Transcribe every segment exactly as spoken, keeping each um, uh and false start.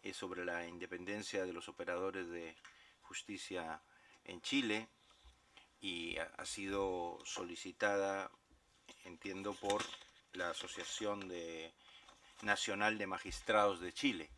es sobre la independencia de los operadores de justicia en Chile y ha, ha sido solicitada, entiendo, por la Asociación de, Nacional de Magistrados de Chile,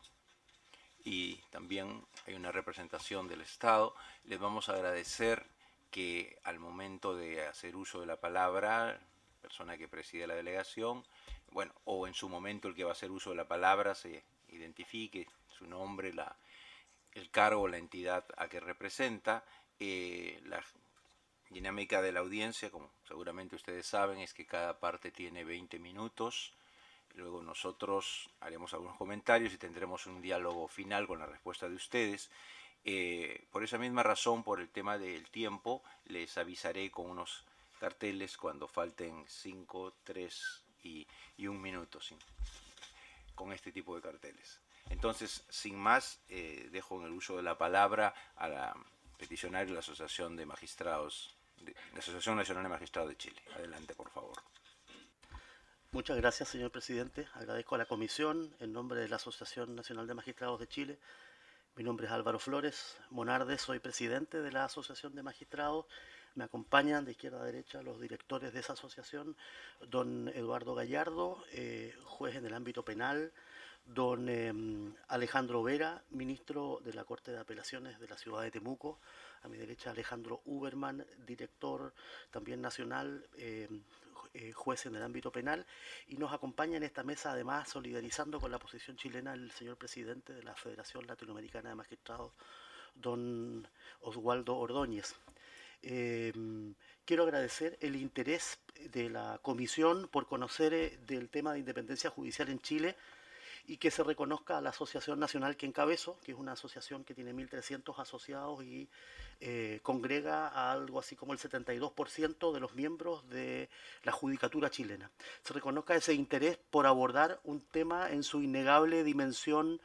y también hay una representación del Estado. Les vamos a agradecer que al momento de hacer uso de la palabra, la persona que preside la delegación, bueno, o en su momento el que va a hacer uso de la palabra, se identifique su nombre, la, el cargo, la entidad a que representa. Eh, la dinámica de la audiencia, como seguramente ustedes saben, es que cada parte tiene veinte minutos. Luego nosotros haremos algunos comentarios y tendremos un diálogo final con la respuesta de ustedes. Eh, por esa misma razón, por el tema del tiempo, les avisaré con unos carteles cuando falten cinco, tres y, y un minuto sin, con este tipo de carteles. Entonces, sin más, eh, dejo en el uso de la palabra a la peticionaria de la Asociación de Magistrados, de la Asociación Nacional de Magistrados de Chile. Adelante, por favor. Muchas gracias, señor presidente. Agradezco a la comisión en nombre de la Asociación Nacional de Magistrados de Chile. Mi nombre es Álvaro Flores Monardes, soy presidente de la Asociación de Magistrados. Me acompañan de izquierda a derecha los directores de esa asociación, don Eduardo Gallardo, eh, juez en el ámbito penal, don eh, Alejandro Vera, ministro de la Corte de Apelaciones de la ciudad de Temuco, a mi derecha Alejandro Uberman, director también nacional, eh, eh, juez en el ámbito penal, y nos acompaña en esta mesa además solidarizando con la posición chilena el señor presidente de la Federación Latinoamericana de Magistrados, don Oswaldo Ordóñez. Eh, quiero agradecer el interés de la comisión por conocer eh, del tema de independencia judicial en Chile y que se reconozca a la Asociación Nacional que encabezo, que es una asociación que tiene mil trescientos asociados y eh, congrega a algo así como el setenta y dos por ciento de los miembros de la judicatura chilena. Se reconozca ese interés por abordar un tema en su innegable dimensión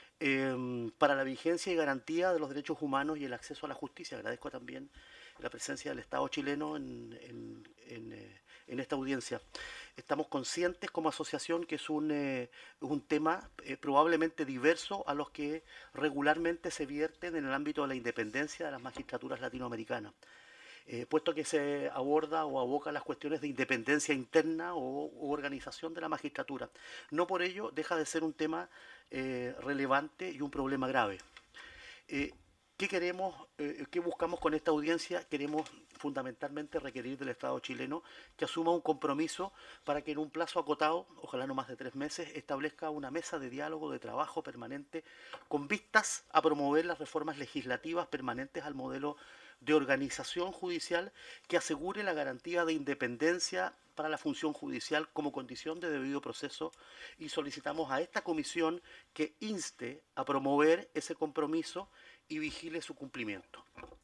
eh, para la vigencia y garantía de los derechos humanos y el acceso a la justicia. Agradezco también la presencia del Estado chileno en, en, en, eh, en esta audiencia. Estamos conscientes como asociación que es un, eh, un tema eh, probablemente diverso a los que regularmente se vierten en el ámbito de la independencia de las magistraturas latinoamericanas. Eh, puesto que se aborda o aboca las cuestiones de independencia interna o, o organización de la magistratura. No por ello deja de ser un tema eh, relevante y un problema grave. Eh, ¿Qué queremos, eh, qué buscamos con esta audiencia? Queremos fundamentalmente requerir del Estado chileno que asuma un compromiso para que en un plazo acotado, ojalá no más de tres meses, establezca una mesa de diálogo, de trabajo permanente, con vistas a promover las reformas legislativas permanentes al modelo de organización judicial que asegure la garantía de independencia para la función judicial como condición de debido proceso, y solicitamos a esta comisión que inste a promover ese compromiso y vigile su cumplimiento.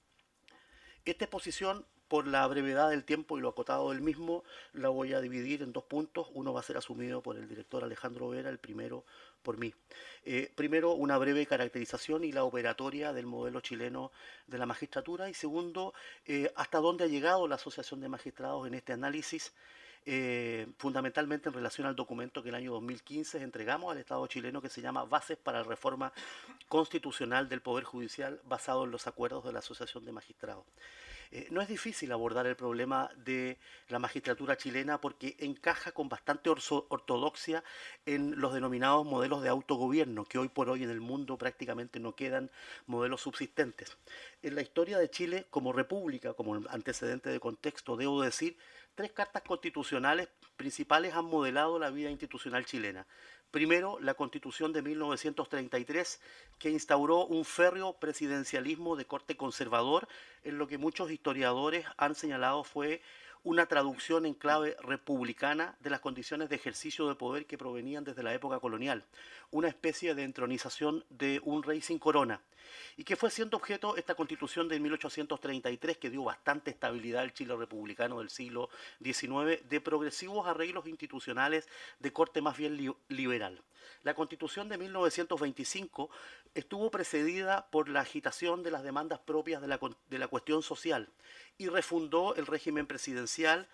Esta exposición, por la brevedad del tiempo y lo acotado del mismo, la voy a dividir en dos puntos. Uno va a ser asumido por el director Alejandro Vera, el primero por mí. Eh, primero, una breve caracterización y la operatoria del modelo chileno de la magistratura, y segundo, eh, hasta dónde ha llegado la Asociación de Magistrados en este análisis, eh, fundamentalmente en relación al documento que el año dos mil quince entregamos al Estado chileno, que se llama Bases para la Reforma Constitucional del Poder Judicial, basado en los acuerdos de la Asociación de Magistrados. Eh, no es difícil abordar el problema de la magistratura chilena porque encaja con bastante ortodoxia en los denominados modelos de autogobierno, que hoy por hoy en el mundo prácticamente no quedan modelos subsistentes. En la historia de Chile como república, como antecedente de contexto, debo decir, tres cartas constitucionales principales han modelado la vida institucional chilena. Primero, la Constitución de mil novecientos treinta y tres, que instauró un férreo presidencialismo de corte conservador, en lo que muchos historiadores han señalado fue una traducción en clave republicana de las condiciones de ejercicio de poder que provenían desde la época colonial, una especie de entronización de un rey sin corona, y que fue siendo objeto esta Constitución de mil ochocientos treinta y tres, que dio bastante estabilidad al Chile republicano del siglo diecinueve, de progresivos arreglos institucionales de corte más bien li liberal. La Constitución de mil novecientos veinticinco estuvo precedida por la agitación de las demandas propias de la, de la cuestión social y refundó el régimen presidencial,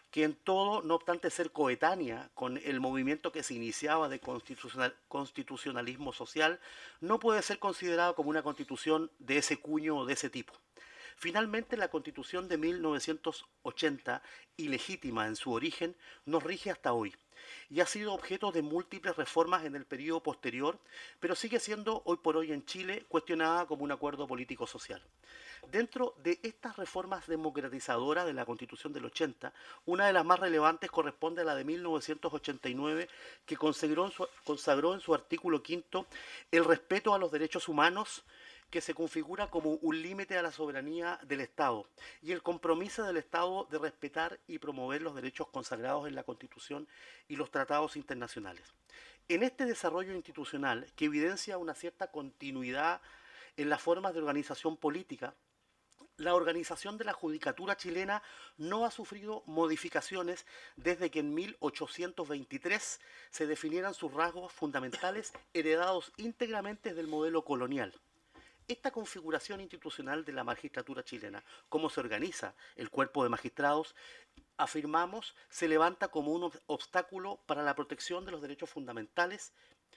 que en todo, no obstante ser coetánea con el movimiento que se iniciaba de constitucional, constitucionalismo social, no puede ser considerada como una constitución de ese cuño o de ese tipo. Finalmente, la Constitución de mil novecientos ochenta, ilegítima en su origen, nos rige hasta hoy y ha sido objeto de múltiples reformas en el periodo posterior, pero sigue siendo hoy por hoy en Chile cuestionada como un acuerdo político-social. Dentro de estas reformas democratizadoras de la Constitución del ochenta, una de las más relevantes corresponde a la de mil novecientos ochenta y nueve, que consagró en su, consagró en su artículo quinto el respeto a los derechos humanos, que se configura como un límite a la soberanía del Estado y el compromiso del Estado de respetar y promover los derechos consagrados en la Constitución y los tratados internacionales. En este desarrollo institucional, que evidencia una cierta continuidad en las formas de organización política, la organización de la judicatura chilena no ha sufrido modificaciones desde que en mil ochocientos veintitrés se definieran sus rasgos fundamentales heredados íntegramente del modelo colonial. Esta configuración institucional de la magistratura chilena, cómo se organiza el cuerpo de magistrados, afirmamos, se levanta como un obstáculo para la protección de los derechos fundamentales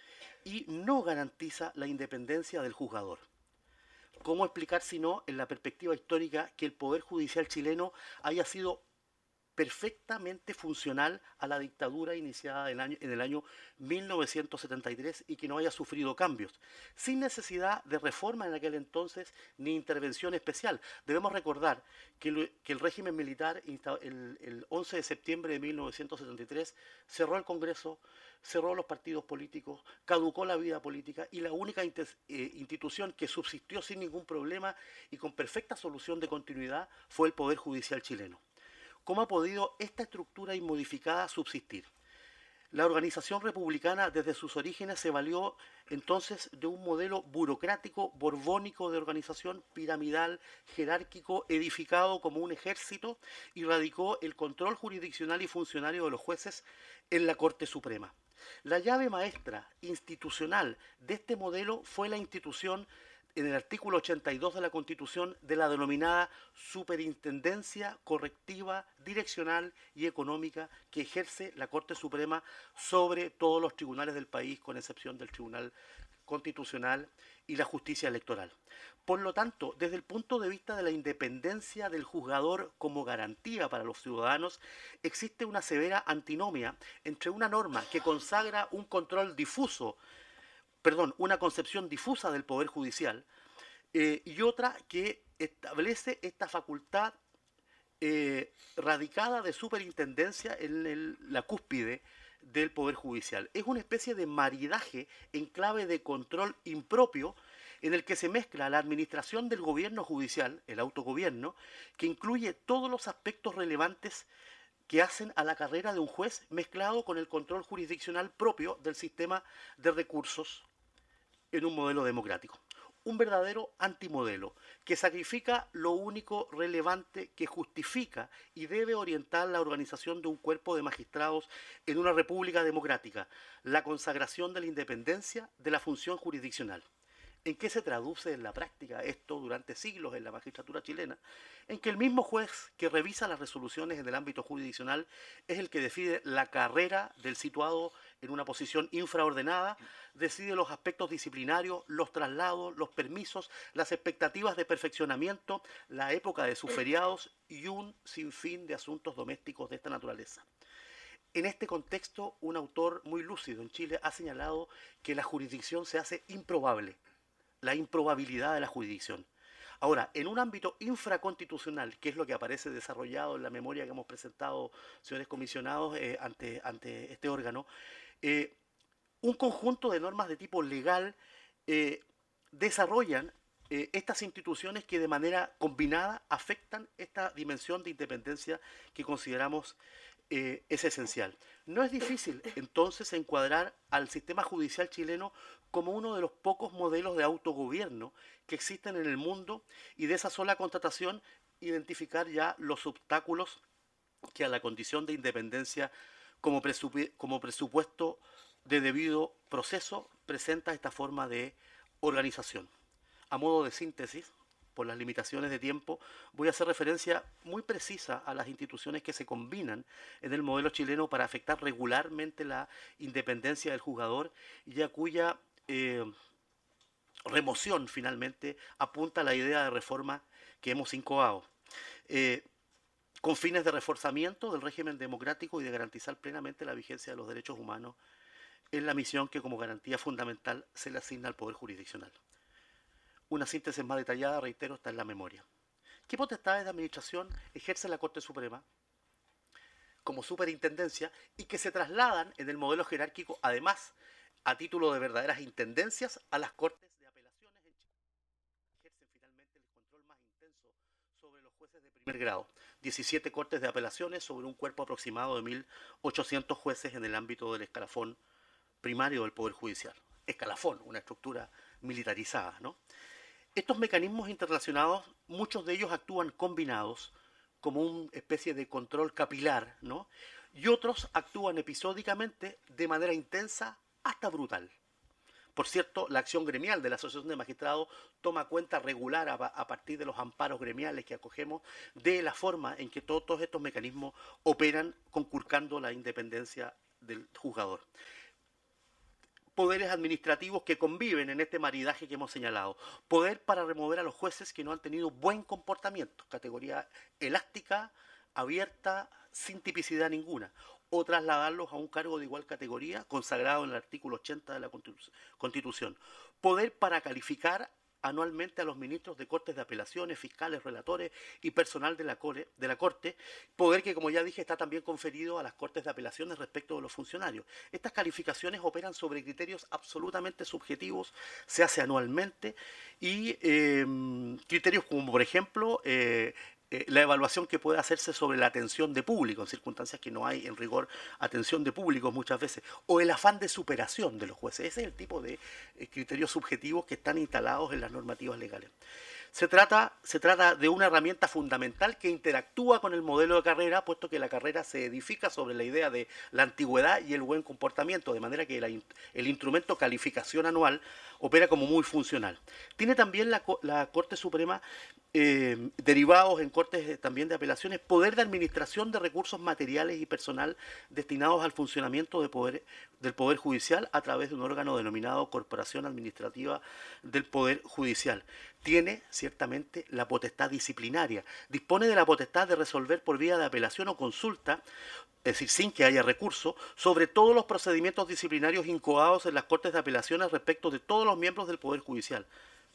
y no garantiza la independencia del juzgador. ¿Cómo explicar, si no, en la perspectiva histórica, que el Poder Judicial chileno haya sido perfectamente funcional a la dictadura iniciada en el, año, en el año mil novecientos setenta y tres y que no haya sufrido cambios, sin necesidad de reforma en aquel entonces ni intervención especial? Debemos recordar que el, que el régimen militar el, el once de septiembre de mil novecientos setenta y tres cerró el Congreso, cerró los partidos políticos, caducó la vida política y la única eh, institución que subsistió sin ningún problema y con perfecta solución de continuidad fue el Poder Judicial chileno. ¿Cómo ha podido esta estructura inmodificada subsistir? La organización republicana desde sus orígenes se valió entonces de un modelo burocrático, borbónico de organización, piramidal, jerárquico, edificado como un ejército, y radicó el control jurisdiccional y funcionario de los jueces en la Corte Suprema. La llave maestra institucional de este modelo fue la institución en el artículo ochenta y dos de la Constitución de la denominada Superintendencia Correctiva, Direccional y Económica, que ejerce la Corte Suprema sobre todos los tribunales del país, con excepción del Tribunal Constitucional y la Justicia Electoral. Por lo tanto, desde el punto de vista de la independencia del juzgador como garantía para los ciudadanos, existe una severa antinomia entre una norma que consagra un control difuso, perdón, una concepción difusa del Poder Judicial, eh, y otra que establece esta facultad eh, radicada de superintendencia en el, la cúspide del Poder Judicial. Es una especie de maridaje en clave de control impropio, en el que se mezcla la administración del gobierno judicial, el autogobierno, que incluye todos los aspectos relevantes que hacen a la carrera de un juez, mezclado con el control jurisdiccional propio del sistema de recursos en un modelo democrático. Un verdadero antimodelo que sacrifica lo único relevante que justifica y debe orientar la organización de un cuerpo de magistrados en una república democrática: la consagración de la independencia de la función jurisdiccional. ¿En qué se traduce en la práctica esto durante siglos en la magistratura chilena? En que el mismo juez que revisa las resoluciones en el ámbito jurisdiccional es el que decide la carrera del situado en una posición infraordenada, decide los aspectos disciplinarios, los traslados, los permisos, las expectativas de perfeccionamiento, la época de sus feriados y un sinfín de asuntos domésticos de esta naturaleza. En este contexto, un autor muy lúcido en Chile ha señalado que la jurisdicción se hace improbable, la improbabilidad de la jurisdicción. Ahora, en un ámbito infraconstitucional, que es lo que aparece desarrollado en la memoria que hemos presentado, señores comisionados, eh, ante, ante este órgano, eh, un conjunto de normas de tipo legal eh, desarrollan eh, estas instituciones que de manera combinada afectan esta dimensión de independencia que consideramos eh, es esencial. No es difícil entonces encuadrar al sistema judicial chileno como uno de los pocos modelos de autogobierno que existen en el mundo, y de esa sola constatación identificar ya los obstáculos que a la condición de independencia como, presupu como presupuesto de debido proceso presenta esta forma de organización. A modo de síntesis, por las limitaciones de tiempo, voy a hacer referencia muy precisa a las instituciones que se combinan en el modelo chileno para afectar regularmente la independencia del juzgador y a cuya eh, remoción finalmente apunta a la idea de reforma que hemos incoado, eh, con fines de reforzamiento del régimen democrático y de garantizar plenamente la vigencia de los derechos humanos en la misión que como garantía fundamental se le asigna al Poder Jurisdiccional. Una síntesis más detallada, reitero, está en la memoria. ¿Qué potestades de administración ejerce la Corte Suprema como superintendencia y que se trasladan en el modelo jerárquico, además, a título de verdaderas intendencias, a las Cortes de Apelaciones en Chile? Ejercen finalmente el control más intenso sobre los jueces de primer grado. diecisiete Cortes de Apelaciones sobre un cuerpo aproximado de mil ochocientos jueces en el ámbito del escalafón primario del Poder Judicial. Escalafón, una estructura militarizada, ¿no? Estos mecanismos interrelacionados, muchos de ellos actúan combinados como una especie de control capilar, ¿no? Y otros actúan episódicamente de manera intensa hasta brutal. Por cierto, la acción gremial de la Asociación de Magistrados toma cuenta regular a, a partir de los amparos gremiales que acogemos de la forma en que todo, todos estos mecanismos operan conculcando la independencia del juzgador. Poderes administrativos que conviven en este maridaje que hemos señalado. Poder para remover a los jueces que no han tenido buen comportamiento, categoría elástica, abierta, sin tipicidad ninguna, o trasladarlos a un cargo de igual categoría, consagrado en el artículo ochenta de la Constitución. Poder para calificar anualmente a los ministros de Cortes de Apelaciones, fiscales, relatores y personal de la, core, de la Corte, poder que, como ya dije, está también conferido a las Cortes de Apelaciones respecto de los funcionarios. Estas calificaciones operan sobre criterios absolutamente subjetivos, se hace anualmente, y eh, criterios como, por ejemplo, eh, eh, la evaluación que puede hacerse sobre la atención de público, en circunstancias que no hay en rigor atención de público muchas veces, o el afán de superación de los jueces. Ese es el tipo de eh, criterios subjetivos que están instalados en las normativas legales. Se trata, se trata de una herramienta fundamental que interactúa con el modelo de carrera, puesto que la carrera se edifica sobre la idea de la antigüedad y el buen comportamiento, de manera que la, el instrumento calificación anual opera como muy funcional. Tiene también la, la Corte Suprema, eh, derivados en cortes también de apelaciones, poder de administración de recursos materiales y personal destinados al funcionamiento de poder, del Poder Judicial a través de un órgano denominado Corporación Administrativa del Poder Judicial. Tiene ciertamente la potestad disciplinaria, dispone de la potestad de resolver por vía de apelación o consulta, es decir, sin que haya recurso, sobre todos los procedimientos disciplinarios incoados en las Cortes de Apelaciones respecto de todos los miembros del Poder Judicial.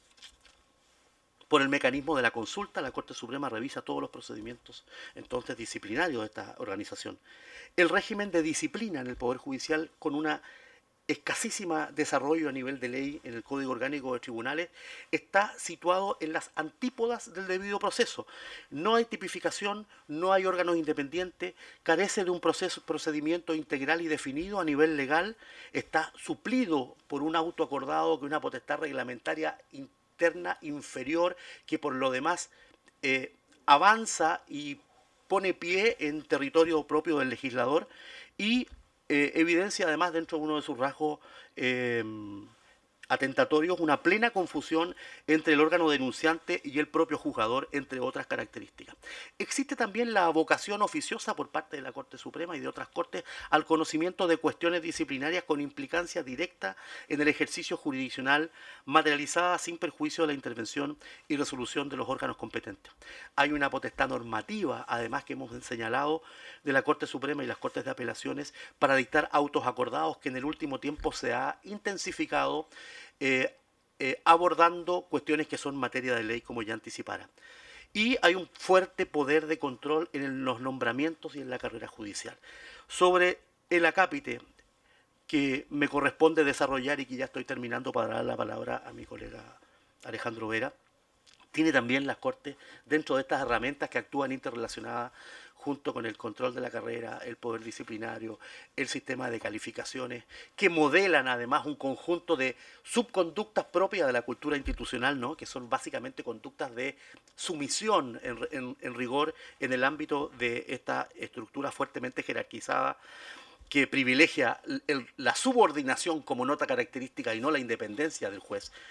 Por el mecanismo de la consulta, la Corte Suprema revisa todos los procedimientos entonces disciplinarios de esta organización. El régimen de disciplina en el Poder Judicial, con una escasísima desarrollo a nivel de ley en el Código Orgánico de Tribunales, está situado en las antípodas del debido proceso. No hay tipificación, no hay órganos independientes, carece de un proceso, procedimiento integral y definido a nivel legal, está suplido por un auto acordado que una potestad reglamentaria interna inferior que por lo demás eh, avanza y pone pie en territorio propio del legislador y Eh, evidencia además dentro de uno de sus rasgos eh, atentatorios una plena confusión entre el órgano denunciante y el propio juzgador, entre otras características. Existe también la vocación oficiosa por parte de la Corte Suprema y de otras cortes al conocimiento de cuestiones disciplinarias con implicancia directa en el ejercicio jurisdiccional, materializada sin perjuicio de la intervención y resolución de los órganos competentes. Hay una potestad normativa, además, que hemos señalado, de la Corte Suprema y las Cortes de Apelaciones para dictar autos acordados que en el último tiempo se ha intensificado Eh, eh, abordando cuestiones que son materia de ley, como ya anticipara. Y hay un fuerte poder de control en los nombramientos y en la carrera judicial. Sobre el acápite que me corresponde desarrollar y que ya estoy terminando para dar la palabra a mi colega Alejandro Vera, tiene también las Cortes dentro de estas herramientas que actúan interrelacionadas junto con el control de la carrera, el poder disciplinario, el sistema de calificaciones, que modelan además un conjunto de subconductas propias de la cultura institucional, ¿no?, que son básicamente conductas de sumisión en, en, en rigor en el ámbito de esta estructura fuertemente jerarquizada que privilegia el, la subordinación como nota característica y no la independencia del juez.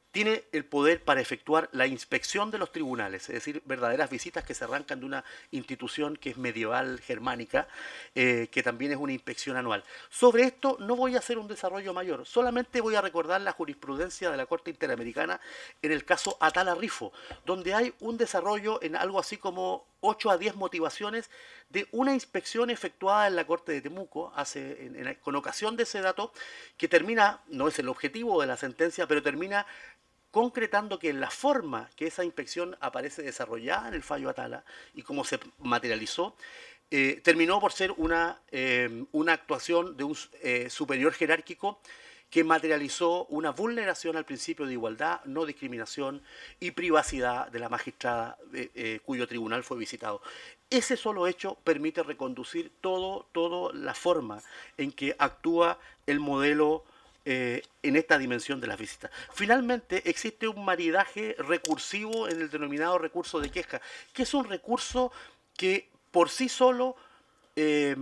tiene el poder para efectuar la inspección de los tribunales, es decir, verdaderas visitas que se arrancan de una institución que es medieval germánica, eh, que también es una inspección anual. Sobre esto no voy a hacer un desarrollo mayor, solamente voy a recordar la jurisprudencia de la Corte Interamericana en el caso Atala Rifo, donde hay un desarrollo en algo así como ocho a diez motivaciones de una inspección efectuada en la Corte de Temuco hace, en, en, con ocasión de ese dato, que termina, no es el objetivo de la sentencia, pero termina concretando que la forma que esa inspección aparece desarrollada en el fallo Atala y cómo se materializó, eh, terminó por ser una, eh, una actuación de un eh, superior jerárquico que materializó una vulneración al principio de igualdad, no discriminación y privacidad de la magistrada eh, eh, cuyo tribunal fue visitado. Ese solo hecho permite reconducir todo, todo la forma en que actúa el modelo Eh, en esta dimensión de las visitas. Finalmente, existe un maridaje recursivo en el denominado recurso de queja, que es un recurso que por sí solo eh,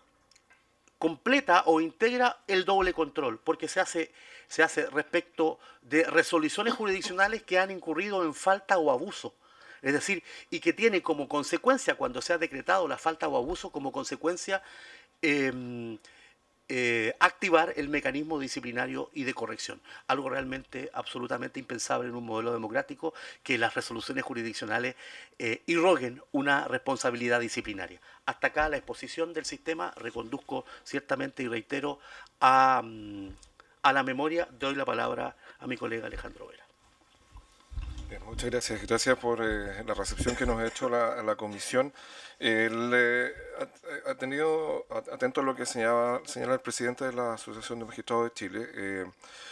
completa o integra el doble control, porque se hace, se hace respecto de resoluciones jurisdiccionales que han incurrido en falta o abuso. Es decir, y que tiene como consecuencia, cuando se ha decretado la falta o abuso, como consecuencia eh, Eh, activar el mecanismo disciplinario y de corrección. Algo realmente absolutamente impensable en un modelo democrático, que las resoluciones jurisdiccionales eh, irroguen una responsabilidad disciplinaria. Hasta acá la exposición del sistema. Reconduzco ciertamente y reitero a, a la memoria. Doy la palabra a mi colega Alejandro Vera. Bien, muchas gracias. Gracias por eh, la recepción que nos ha hecho la, la comisión. El, eh, ha, ha tenido, atento a lo que señala, señala el presidente de la Asociación de Magistrados de Chile, eh,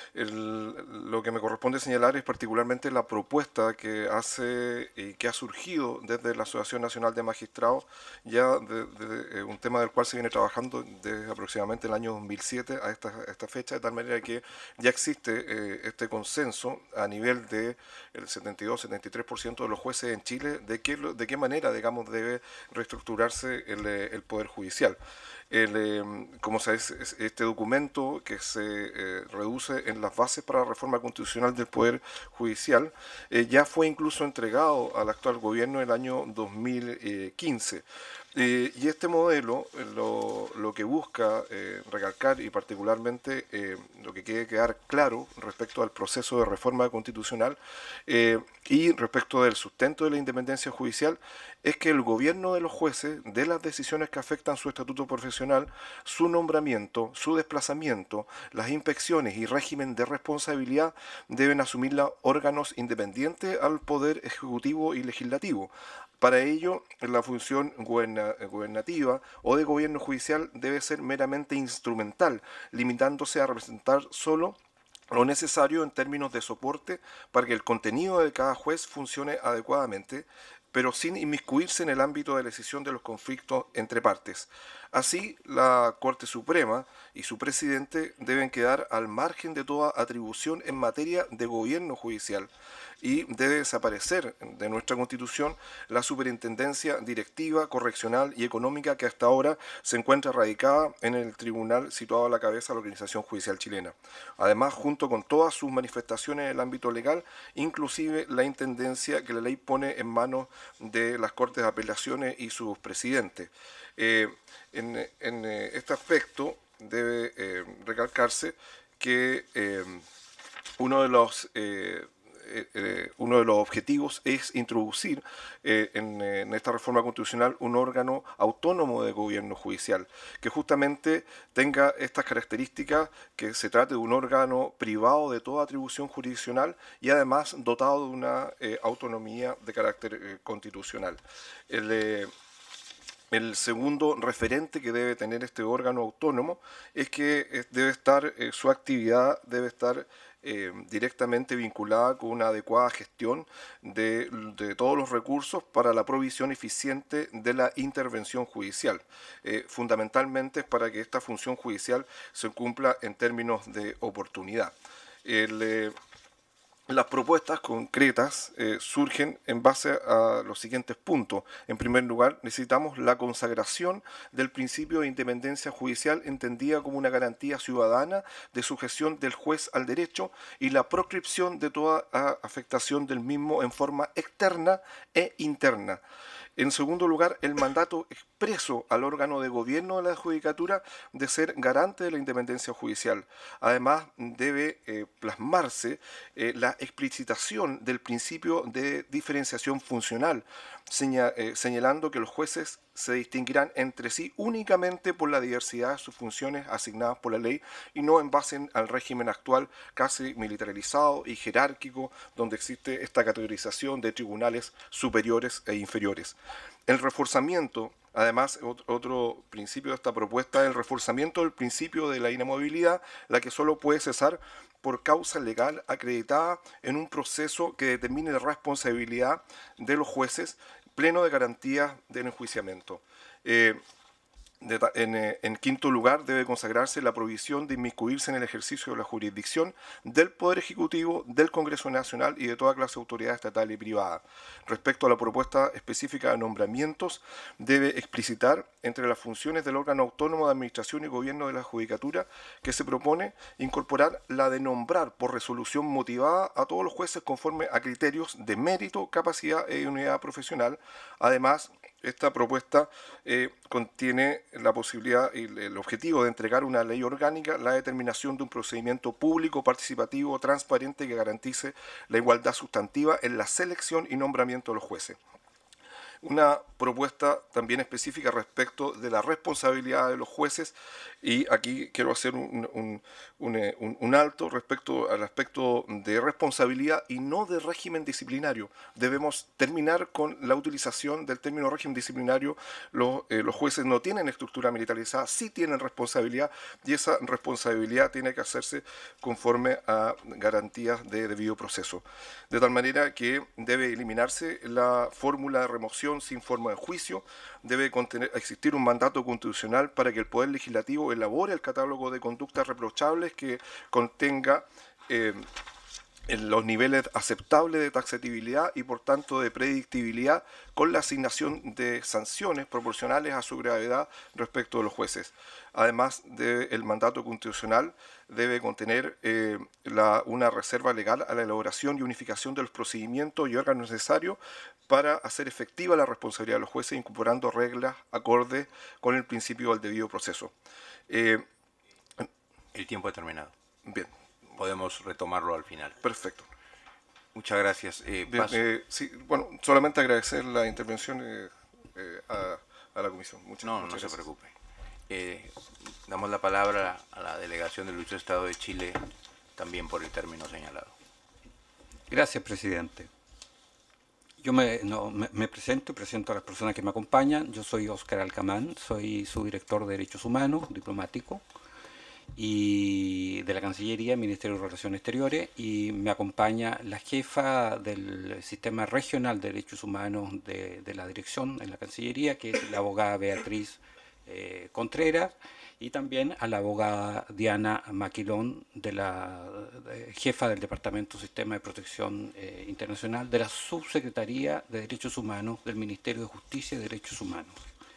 el, lo que me corresponde señalar es particularmente la propuesta que hace y que ha surgido desde la Asociación Nacional de Magistrados, ya de, de, de un tema del cual se viene trabajando desde aproximadamente el año dos mil siete a esta, a esta fecha, de tal manera que ya existe eh, este consenso a nivel de el setenta y dos a setenta y tres por ciento de los jueces en Chile de qué, de qué manera, digamos, debe reestructurarse el, el Poder Judicial. El, eh, como sabes, este documento que se eh, reduce en las bases para la reforma constitucional del Poder Judicial eh, ya fue incluso entregado al actual gobierno en el año dos mil quince. Eh, y este modelo eh, lo, lo que busca eh, recalcar y particularmente eh, lo que quiere quedar claro respecto al proceso de reforma constitucional eh, y respecto del sustento de la independencia judicial es que el gobierno de los jueces, de las decisiones que afectan su estatuto profesional, su nombramiento, su desplazamiento, las inspecciones y régimen de responsabilidad deben asumirla órganos independientes al Poder Ejecutivo y Legislativo. Para ello, la función gubernativa o de gobierno judicial debe ser meramente instrumental, limitándose a representar solo lo necesario en términos de soporte para que el contenido de cada juez funcione adecuadamente, pero sin inmiscuirse en el ámbito de la decisión de los conflictos entre partes. Así, la Corte Suprema y su presidente deben quedar al margen de toda atribución en materia de gobierno judicial y debe desaparecer de nuestra Constitución la superintendencia directiva, correccional y económica que hasta ahora se encuentra radicada en el tribunal situado a la cabeza de la Organización Judicial Chilena. Además, junto con todas sus manifestaciones en el ámbito legal, inclusive la intendencia que la ley pone en manos de las Cortes de Apelaciones y sus presidentes. Eh, en, en este aspecto debe eh, recalcarse que eh, uno de los eh, eh, uno de los objetivos es introducir eh, en, en esta reforma constitucional un órgano autónomo de gobierno judicial que justamente tenga estas características, que se trate de un órgano privado de toda atribución jurisdiccional y además dotado de una eh, autonomía de carácter eh, constitucional. El, eh, El segundo referente que debe tener este órgano autónomo es que debe estar, eh, su actividad debe estar eh, directamente vinculada con una adecuada gestión de, de todos los recursos para la provisión eficiente de la intervención judicial. Eh, fundamentalmente para que esta función judicial se cumpla en términos de oportunidad. El, eh, las propuestas concretas eh, surgen en base a los siguientes puntos. En primer lugar, necesitamos la consagración del principio de independencia judicial entendida como una garantía ciudadana de sujeción del juez al derecho y la proscripción de toda afectación del mismo en forma externa e interna. En segundo lugar, el mandato expreso al órgano de gobierno de la Judicatura de ser garante de la independencia judicial. Además, debe eh, plasmarse eh, la explicitación del principio de diferenciación funcional, señal, eh, señalando que los jueces se distinguirán entre sí únicamente por la diversidad de sus funciones asignadas por la ley y no en base al régimen actual casi militarizado y jerárquico, donde existe esta categorización de tribunales superiores e inferiores. El reforzamiento, además, otro principio de esta propuesta es el reforzamiento del principio de la inamovilidad, la que solo puede cesar por causa legal acreditada en un proceso que determine la responsabilidad de los jueces, pleno de garantías del enjuiciamiento. Eh, De, en, en quinto lugar, debe consagrarse la prohibición de inmiscuirse en el ejercicio de la jurisdicción del Poder Ejecutivo, del Congreso Nacional y de toda clase de autoridad estatal y privada. Respecto a la propuesta específica de nombramientos, debe explicitar entre las funciones del órgano autónomo de administración y gobierno de la Judicatura que se propone incorporar la de nombrar por resolución motivada a todos los jueces conforme a criterios de mérito, capacidad e unidad profesional. Además, esta propuesta eh, contiene la posibilidad y el objetivo de entregar una ley orgánica, la determinación de un procedimiento público, participativo, transparente que garantice la igualdad sustantiva en la selección y nombramiento de los jueces. Una propuesta también específica respecto de la responsabilidad de los jueces, y aquí quiero hacer un, un, un, un alto respecto al aspecto de responsabilidad y no de régimen disciplinario. Debemos terminar con la utilización del término régimen disciplinario. Los, eh, los jueces no tienen estructura militarizada, sí tienen responsabilidad, y esa responsabilidad tiene que hacerse conforme a garantías de debido proceso. De tal manera que debe eliminarse la fórmula de remoción sin forma de juicio, debe contener, existir un mandato constitucional para que el Poder Legislativo elabore el catálogo de conductas reprochables que contenga eh, en los niveles aceptables de taxatibilidad y por tanto de predictibilidad, con la asignación de sanciones proporcionales a su gravedad respecto de los jueces. Además del mandato constitucional debe contener eh, la, una reserva legal a la elaboración y unificación de los procedimientos y órganos necesarios para hacer efectiva la responsabilidad de los jueces, incorporando reglas acordes con el principio del debido proceso. Eh, el tiempo ha terminado. Bien. Podemos retomarlo al final. Perfecto. Muchas gracias. Eh, Bien, eh, sí, bueno, solamente agradecer la intervención eh, eh, a, a la comisión. Muchas, no, muchas no gracias. se preocupe. Eh, damos la palabra a la delegación del Ilustre Estado de Chile, también por el término señalado. Gracias, presidente. Yo me, no, me, me presento y presento a las personas que me acompañan. Yo soy Óscar Alcamán, soy subdirector de Derechos Humanos, diplomático, y de la Cancillería, Ministerio de Relaciones Exteriores, y me acompaña la jefa del Sistema Regional de Derechos Humanos de, de la Dirección en la Cancillería, que es la abogada Beatriz eh, Contreras, y también a la abogada Diana Maquilón, de la de, jefa del Departamento Sistema de Protección eh, Internacional de la Subsecretaría de Derechos Humanos del Ministerio de Justicia y Derechos Humanos.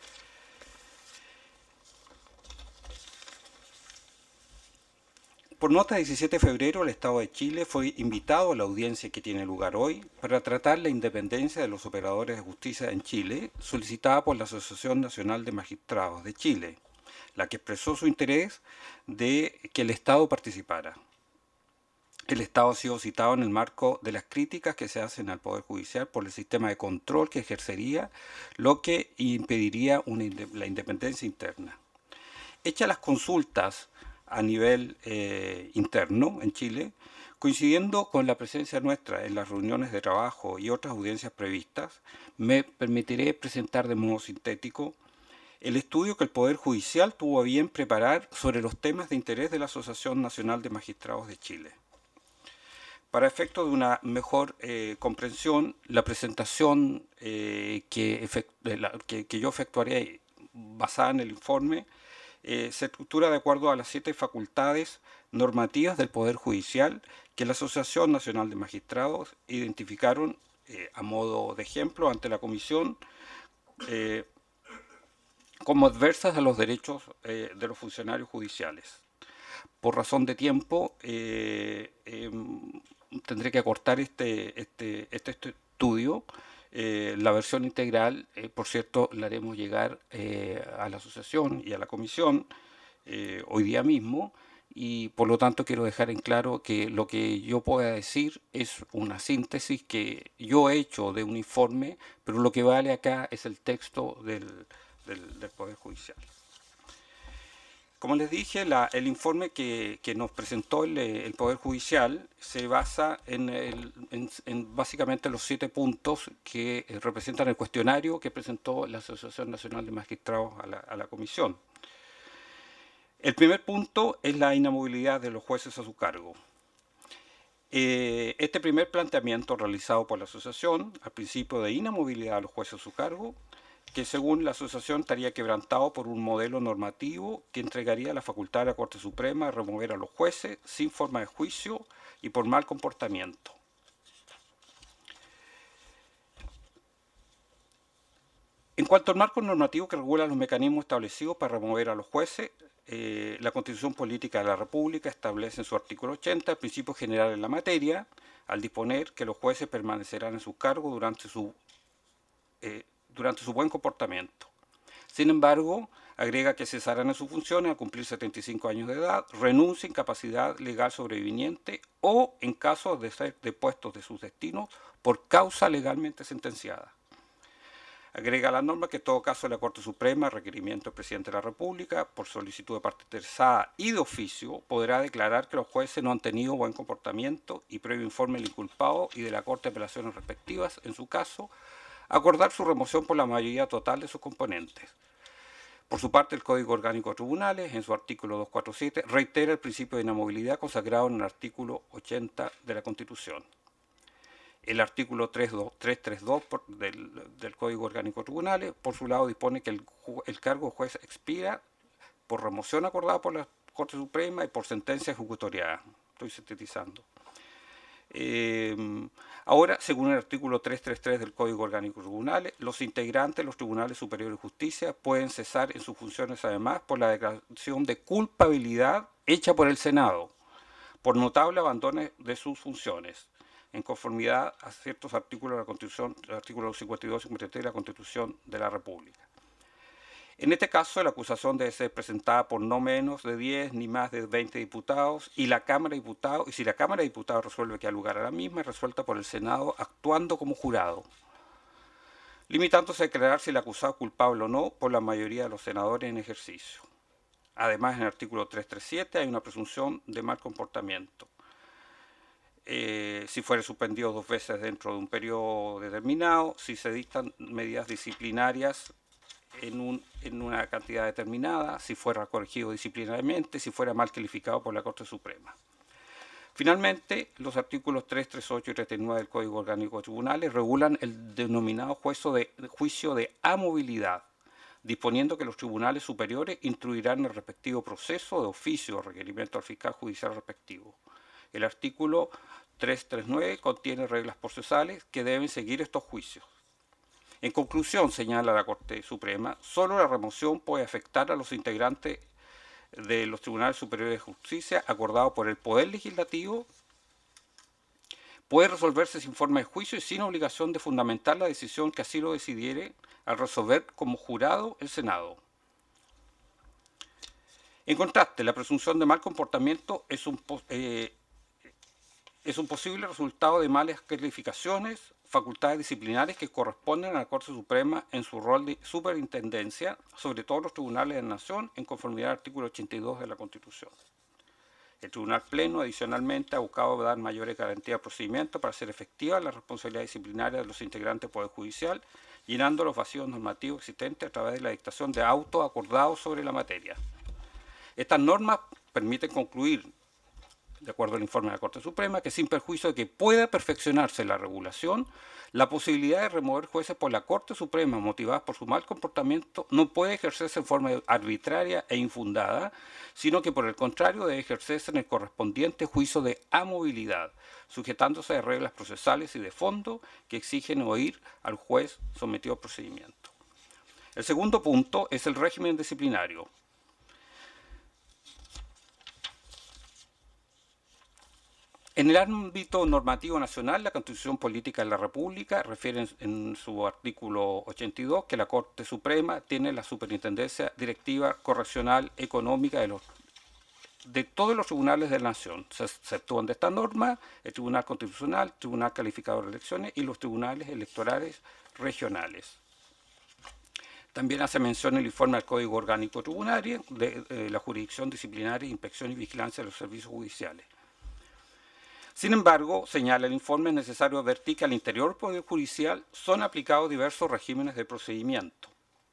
Por nota de diecisiete de febrero, el Estado de Chile fue invitado a la audiencia que tiene lugar hoy para tratar la independencia de los operadores de justicia en Chile, solicitada por la Asociación Nacional de Magistrados de Chile, la que expresó su interés de que el Estado participara. El Estado ha sido citado en el marco de las críticas que se hacen al Poder Judicial por el sistema de control que ejercería, lo que impediría una, la independencia interna. Hechas las consultas a nivel eh, interno en Chile, coincidiendo con la presencia nuestra en las reuniones de trabajo y otras audiencias previstas, me permitiré presentar de modo sintético el estudio que el Poder Judicial tuvo a bien preparar sobre los temas de interés de la Asociación Nacional de Magistrados de Chile. Para efecto de una mejor eh, comprensión, la presentación eh, que, efect la, que, que yo efectuaré basada en el informe eh, se estructura de acuerdo a las siete facultades normativas del Poder Judicial que la Asociación Nacional de Magistrados identificaron eh, a modo de ejemplo ante la Comisión eh, como adversas a los derechos eh, de los funcionarios judiciales. Por razón de tiempo, eh, eh, tendré que acortar este, este, este, este estudio. Eh, la versión integral, eh, por cierto, la haremos llegar eh, a la asociación y a la comisión eh, hoy día mismo, y por lo tanto quiero dejar en claro que lo que yo pueda decir es una síntesis que yo he hecho de un informe, pero lo que vale acá es el texto del, del, del Poder Judicial. Como les dije, la, el informe que, que nos presentó el, el Poder Judicial se basa en, el, en, en básicamente los siete puntos que representan el cuestionario que presentó la Asociación Nacional de Magistrados a la, a la Comisión. El primer punto es la inamovilidad de los jueces a su cargo. Eh, este primer planteamiento realizado por la Asociación, al principio de inamovilidad de los jueces a su cargo, que según la asociación estaría quebrantado por un modelo normativo que entregaría la facultad a la Corte Suprema de remover a los jueces sin forma de juicio y por mal comportamiento. En cuanto al marco normativo que regula los mecanismos establecidos para remover a los jueces, eh, la Constitución Política de la República establece en su artículo ochenta el principio general en la materia, al disponer que los jueces permanecerán en su cargo durante su eh, durante su buen comportamiento. Sin embargo, agrega que cesarán en sus funciones al cumplir setenta y cinco años de edad, renuncia a incapacidad legal sobreviniente o en caso de ser depuestos de sus destinos por causa legalmente sentenciada. Agrega la norma que en todo caso de la Corte Suprema, requerimiento del Presidente de la República, por solicitud de parte interesada y de oficio, podrá declarar que los jueces no han tenido buen comportamiento y previo informe del inculpado y de la Corte de Apelaciones respectivas, en su caso, acordar su remoción por la mayoría total de sus componentes. Por su parte, el Código Orgánico de Tribunales, en su artículo doscientos cuarenta y siete, reitera el principio de inamovilidad consagrado en el artículo ochenta de la Constitución. El artículo trescientos treinta y dos del, del Código Orgánico de Tribunales, por su lado, dispone que el, el cargo de juez expira por remoción acordada por la Corte Suprema y por sentencia ejecutoriada. Estoy sintetizando. Eh, ahora, según el artículo trescientos treinta y tres del Código Orgánico de Tribunales, los integrantes de los Tribunales Superiores de Justicia pueden cesar en sus funciones además por la declaración de culpabilidad hecha por el Senado, por notable abandono de sus funciones, en conformidad a ciertos artículos de la Constitución, el artículo cincuenta y dos y cincuenta y tres de la Constitución de la República. En este caso, la acusación debe ser presentada por no menos de diez ni más de veinte diputados y la Cámara de Diputados, y si la Cámara de Diputados resuelve que da lugar a la misma, es resuelta por el Senado actuando como jurado, limitándose a declarar si el acusado es culpable o no por la mayoría de los senadores en ejercicio. Además, en el artículo trescientos treinta y siete hay una presunción de mal comportamiento. Eh, si fuere suspendido dos veces dentro de un periodo determinado, si se dictan medidas disciplinarias En, un, en una cantidad determinada, si fuera corregido disciplinariamente, si fuera mal calificado por la Corte Suprema. Finalmente, los artículos trescientos treinta y ocho y treinta y nueve del Código Orgánico de Tribunales regulan el denominado juicio de, juicio de amovilidad, disponiendo que los tribunales superiores instruirán el respectivo proceso de oficio o requerimiento al fiscal judicial respectivo. El artículo trescientos treinta y nueve contiene reglas procesales que deben seguir estos juicios. En conclusión, señala la Corte Suprema, solo la remoción puede afectar a los integrantes de los Tribunales Superiores de Justicia acordado por el Poder Legislativo, puede resolverse sin forma de juicio y sin obligación de fundamentar la decisión que así lo decidiere al resolver como jurado el Senado. En contraste, la presunción de mal comportamiento es un, eh, es un posible resultado de malas calificaciones, facultades disciplinarias que corresponden a la Corte Suprema en su rol de superintendencia sobre todos los tribunales de la Nación en conformidad al artículo ochenta y dos de la Constitución. El Tribunal Pleno, adicionalmente, ha buscado dar mayores garantías al procedimiento para hacer efectiva la responsabilidad disciplinaria de los integrantes del Poder Judicial, llenando los vacíos normativos existentes a través de la dictación de autos acordados sobre la materia. Estas normas permiten concluir de acuerdo al informe de la Corte Suprema, que sin perjuicio de que pueda perfeccionarse la regulación, la posibilidad de remover jueces por la Corte Suprema motivadas por su mal comportamiento no puede ejercerse en forma arbitraria e infundada, sino que por el contrario debe ejercerse en el correspondiente juicio de amovilidad, sujetándose a reglas procesales y de fondo que exigen oír al juez sometido al procedimiento. El segundo punto es el régimen disciplinario. En el ámbito normativo nacional, la Constitución Política de la República refiere en, en su artículo ochenta y dos que la Corte Suprema tiene la superintendencia directiva, correccional, económica de, los, de todos los tribunales de la Nación. Se exceptúan de esta norma el Tribunal Constitucional, el Tribunal Calificador de Elecciones y los tribunales electorales regionales. También hace mención el informe al Código Orgánico Tributario de eh, la jurisdicción disciplinaria, inspección y vigilancia de los servicios judiciales. Sin embargo, señala el informe, es necesario advertir que al interior del Poder Judicial son aplicados diversos regímenes de procedimiento.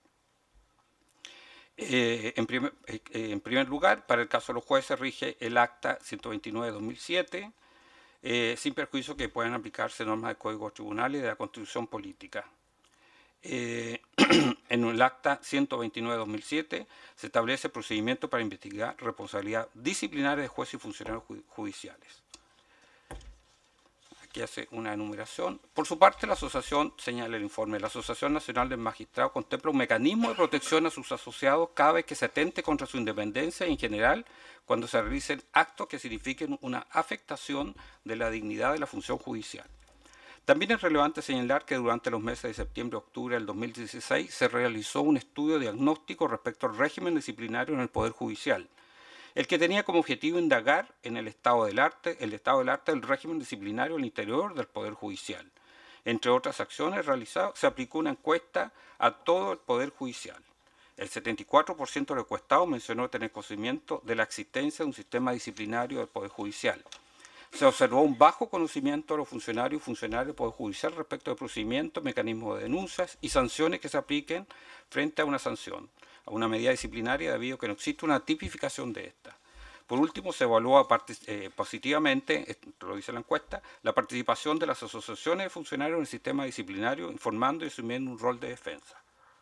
Eh, en, primer, eh, en primer lugar, para el caso de los jueces rige el Acta ciento veintinueve de dos mil siete, eh, sin perjuicio que puedan aplicarse normas del Código Tribunal y de la Constitución Política. Eh, en el Acta ciento veintinueve de dos mil siete se establece procedimiento para investigar responsabilidad disciplinaria de jueces y funcionarios judiciales. Aquí hace una enumeración. Por su parte, la asociación, señala el informe, la Asociación Nacional del Magistrado contempla un mecanismo de protección a sus asociados cada vez que se atente contra su independencia y en general cuando se realicen actos que signifiquen una afectación de la dignidad de la función judicial. También es relevante señalar que durante los meses de septiembre y octubre del dos mil dieciséis se realizó un estudio diagnóstico respecto al régimen disciplinario en el Poder Judicial, el que tenía como objetivo indagar en el estado del arte, el estado del arte del régimen disciplinario al interior del Poder Judicial. Entre otras acciones realizadas, se aplicó una encuesta a todo el Poder Judicial. El setenta y cuatro por ciento de los encuestados mencionó tener conocimiento de la existencia de un sistema disciplinario del Poder Judicial. Se observó un bajo conocimiento de los funcionarios y funcionarios del Poder Judicial respecto de procedimientos, mecanismos de denuncias y sanciones que se apliquen frente a una sanción, a una medida disciplinaria, debido a que no existe una tipificación de esta. Por último, se evalúa eh, positivamente, esto lo dice la encuesta, la participación de las asociaciones de funcionarios en el sistema disciplinario, informando y asumiendo un rol de defensa.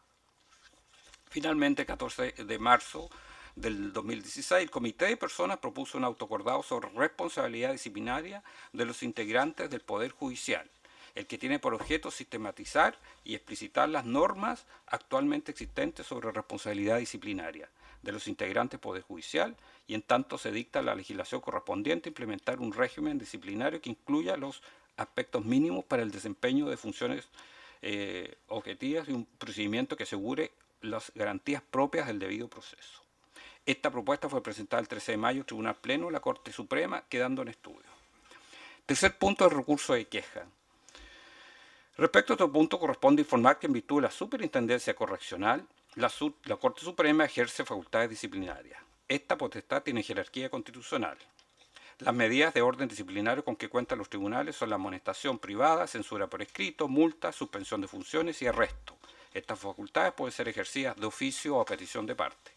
Finalmente, el catorce de marzo del dos mil dieciséis, el Comité de Personas propuso un autoacordado sobre responsabilidad disciplinaria de los integrantes del Poder Judicial, el que tiene por objeto sistematizar y explicitar las normas actualmente existentes sobre responsabilidad disciplinaria de los integrantes del Poder Judicial y en tanto se dicta la legislación correspondiente a implementar un régimen disciplinario que incluya los aspectos mínimos para el desempeño de funciones eh, objetivas y un procedimiento que asegure las garantías propias del debido proceso. Esta propuesta fue presentada el trece de mayo al Tribunal Pleno de la Corte Suprema, quedando en estudio. Tercer punto, el recurso de queja. Respecto a este punto, corresponde informar que en virtud de la superintendencia correccional, la, la Corte Suprema ejerce facultades disciplinarias. Esta potestad tiene jerarquía constitucional. Las medidas de orden disciplinario con que cuentan los tribunales son la amonestación privada, censura por escrito, multa, suspensión de funciones y arresto. Estas facultades pueden ser ejercidas de oficio o a petición de parte.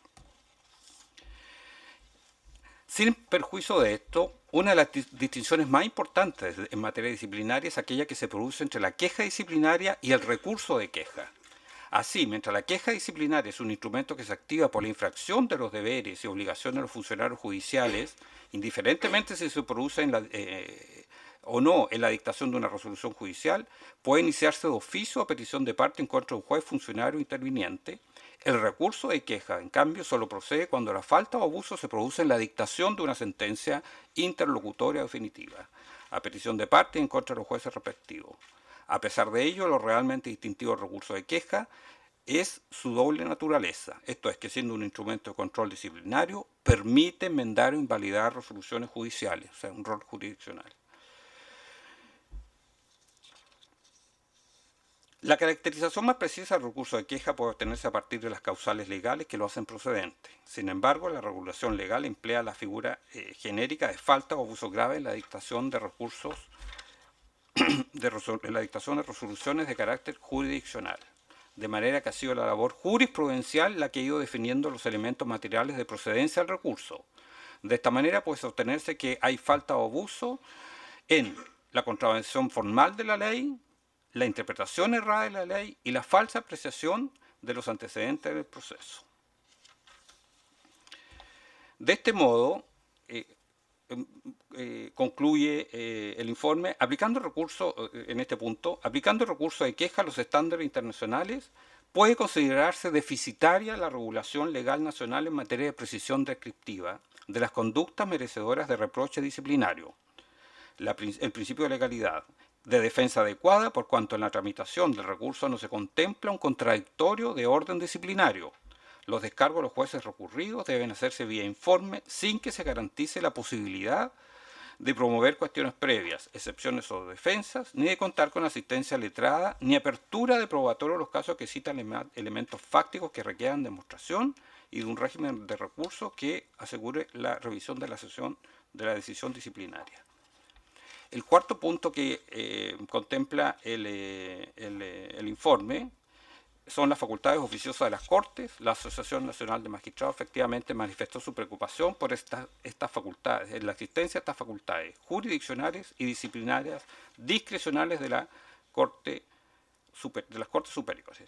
Sin perjuicio de esto, una de las distinciones más importantes en materia disciplinaria es aquella que se produce entre la queja disciplinaria y el recurso de queja. Así, mientras la queja disciplinaria es un instrumento que se activa por la infracción de los deberes y obligaciones de los funcionarios judiciales, indiferentemente si se produce en la, eh, o no en la dictación de una resolución judicial, puede iniciarse de oficio o petición de parte en contra de un juez, funcionario interviniente. El recurso de queja, en cambio, solo procede cuando la falta o abuso se produce en la dictación de una sentencia interlocutoria definitiva, a petición de parte en contra de los jueces respectivos. A pesar de ello, lo realmente distintivo del recurso de queja es su doble naturaleza, esto es que siendo un instrumento de control disciplinario, permite enmendar o invalidar resoluciones judiciales, o sea, un rol jurisdiccional. La caracterización más precisa del recurso de queja puede obtenerse a partir de las causales legales que lo hacen procedente. Sin embargo, la regulación legal emplea la figura eh, genérica de falta o abuso grave en la dictación de recursos, de en la dictación de resoluciones de carácter jurisdiccional, de manera que ha sido la labor jurisprudencial la que ha ido definiendo los elementos materiales de procedencia del recurso, De esta manera puede sostenerse que hay falta o abuso en la contravención formal de la ley, la interpretación errada de la ley y la falsa apreciación de los antecedentes del proceso. De este modo, eh, eh, concluye eh, el informe, aplicando recursos, eh, en este punto, aplicando el recurso de queja a los estándares internacionales, puede considerarse deficitaria la regulación legal nacional en materia de precisión descriptiva de las conductas merecedoras de reproche disciplinario, la, el principio de legalidad, de defensa adecuada por cuanto en la tramitación del recurso no se contempla un contradictorio de orden disciplinario. Los descargos de los jueces recurridos deben hacerse vía informe sin que se garantice la posibilidad de promover cuestiones previas, excepciones o defensas, ni de contar con asistencia letrada, ni apertura de probatorio en los casos que citan elementos fácticos que requieran demostración y de un régimen de recursos que asegure la revisión de la, sesión, de la decisión disciplinaria. El cuarto punto que eh, contempla el, eh, el, eh, el informe son las facultades oficiosas de las Cortes. La Asociación Nacional de Magistrados efectivamente manifestó su preocupación por esta, estas facultades, en la existencia de estas facultades jurisdiccionales y disciplinarias discrecionales de, la Corte, super, de las Cortes Superiores.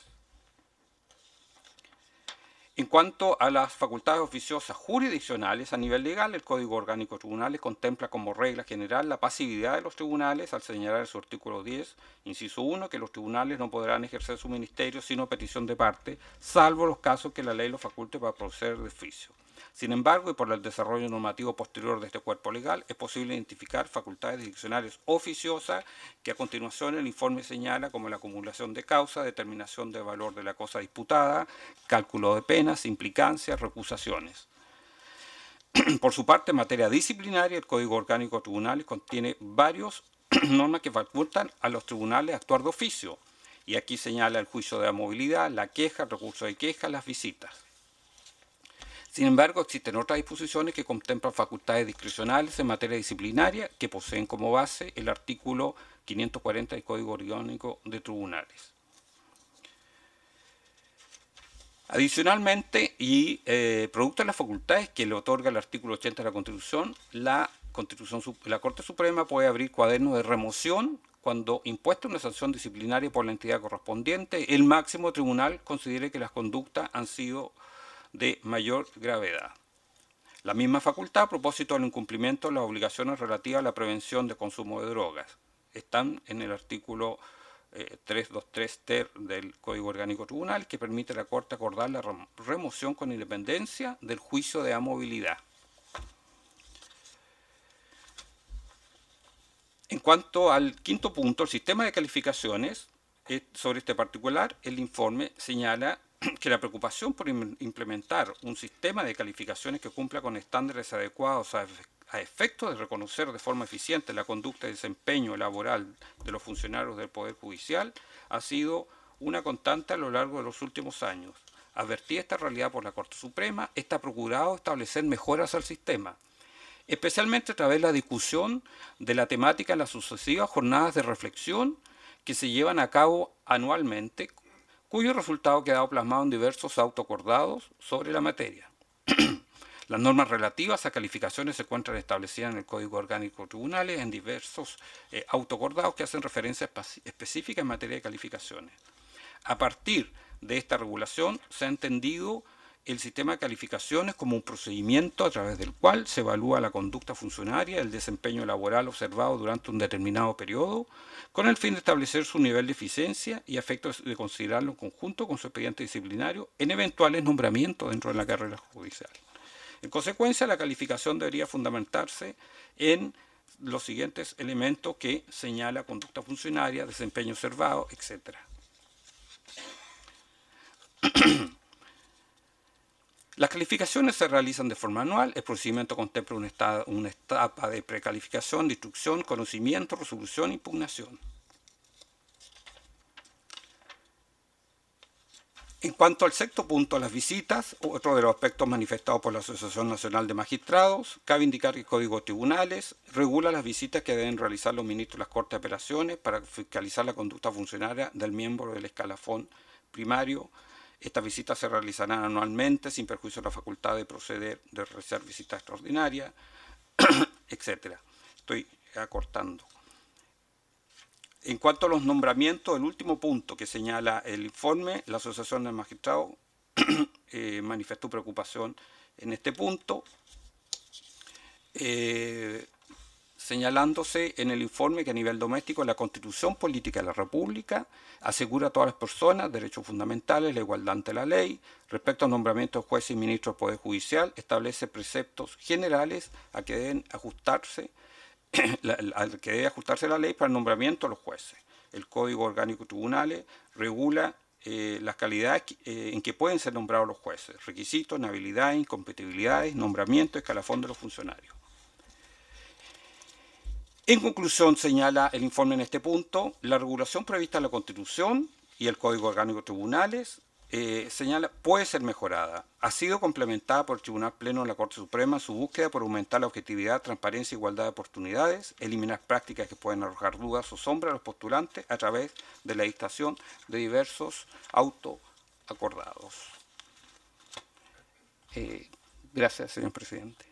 En cuanto a las facultades oficiosas jurisdiccionales, a nivel legal, el Código Orgánico de Tribunales contempla como regla general la pasividad de los tribunales al señalar en su artículo diez, inciso uno, que los tribunales no podrán ejercer su ministerio sino petición de parte, salvo los casos que la ley los faculte para proceder de oficio. Sin embargo, y por el desarrollo normativo posterior de este cuerpo legal, es posible identificar facultades jurisdiccionales oficiosas que a continuación el informe señala como la acumulación de causa, determinación de valor de la cosa disputada, cálculo de penas, implicancias, recusaciones. Por su parte, en materia disciplinaria, el Código Orgánico de Tribunales contiene varias normas que facultan a los tribunales a actuar de oficio, y aquí señala el juicio de movilidad, la queja, el recurso de queja, las visitas. Sin embargo, existen otras disposiciones que contemplan facultades discrecionales en materia disciplinaria que poseen como base el artículo quinientos cuarenta del Código Orgánico de Tribunales. Adicionalmente, y eh, producto de las facultades que le otorga el artículo ochenta de la Constitución, la, Constitución, la Corte Suprema puede abrir cuadernos de remoción cuando impuesta una sanción disciplinaria por la entidad correspondiente, el máximo tribunal considere que las conductas han sido de mayor gravedad. La misma facultad a propósito del incumplimiento de las obligaciones relativas a la prevención de consumo de drogas están en el artículo eh, trescientos veintitrés ter del Código Orgánico Tribunal, que permite a la Corte acordar la remoción con independencia del juicio de amovilidad. En cuanto al quinto punto, el sistema de calificaciones, eh, sobre este particular, el informe señala que la preocupación por implementar un sistema de calificaciones que cumpla con estándares adecuados a, a efectos de reconocer de forma eficiente la conducta y desempeño laboral de los funcionarios del Poder Judicial ha sido una constante a lo largo de los últimos años. Advertida esta realidad por la Corte Suprema, está procurado establecer mejoras al sistema, especialmente a través de la discusión de la temática en las sucesivas jornadas de reflexión que se llevan a cabo anualmente, cuyo resultado ha quedado plasmado en diversos autoacordados sobre la materia. Las normas relativas a calificaciones se encuentran establecidas en el Código Orgánico de Tribunales en diversos eh, autoacordados que hacen referencia específica en materia de calificaciones. A partir de esta regulación se ha entendido el sistema de calificaciones como un procedimiento a través del cual se evalúa la conducta funcionaria, el desempeño laboral observado durante un determinado periodo, con el fin de establecer su nivel de eficiencia y a efectos de considerarlo en conjunto con su expediente disciplinario en eventuales nombramientos dentro de la carrera judicial. En consecuencia, la calificación debería fundamentarse en los siguientes elementos que señala conducta funcionaria, desempeño observado, etcétera. Las calificaciones se realizan de forma anual. El procedimiento contempla una etapa, una etapa de precalificación, de instrucción, conocimiento, resolución e impugnación. En cuanto al sexto punto, las visitas, otro de los aspectos manifestados por la Asociación Nacional de Magistrados, cabe indicar que el Código de Tribunales regula las visitas que deben realizar los ministros de las Cortes de Apelaciones para fiscalizar la conducta funcionaria del miembro del escalafón primario Estas visitas se realizarán anualmente sin perjuicio de la facultad de proceder, de realizar visitas extraordinarias, etcétera. Estoy acortando. En cuanto a los nombramientos, el último punto que señala el informe, la Asociación de Magistrados eh, manifestó preocupación en este punto, eh, señalándose en el informe que a nivel doméstico la Constitución Política de la República asegura a todas las personas derechos fundamentales, la igualdad ante la ley. Respecto al nombramiento de jueces y ministros del Poder Judicial, establece preceptos generales a que deben ajustarse La, al que debe ajustarse la ley para el nombramiento de los jueces. El Código Orgánico de Tribunales regula eh, las calidades eh, en que pueden ser nombrados los jueces, requisitos, inhabilidades, incompatibilidades, nombramiento, escalafón de los funcionarios. En conclusión, señala el informe en este punto, la regulación prevista en la Constitución y el Código Orgánico de Tribunales Eh, señala, puede ser mejorada. Ha sido complementada por el Tribunal Pleno de la Corte Suprema en su búsqueda por aumentar la objetividad, transparencia e igualdad de oportunidades, eliminar prácticas que pueden arrojar dudas o sombras a los postulantes a través de la dictación de diversos autos acordados. Eh, gracias, señor presidente.